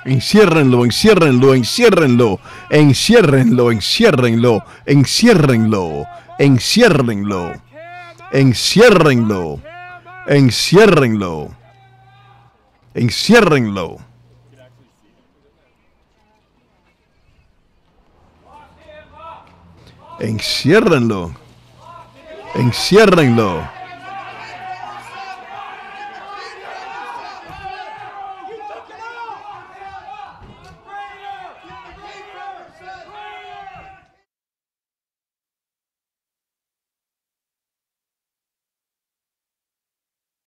Enciérrenlo, enciérrenlo, enciérrenlo, enciérrenlo, enciérrenlo, enciérrenlo, enciérrenlo, enciérrenlo, enciérrenlo, enciérrenlo. Enciérrenlo, enciérrenlo.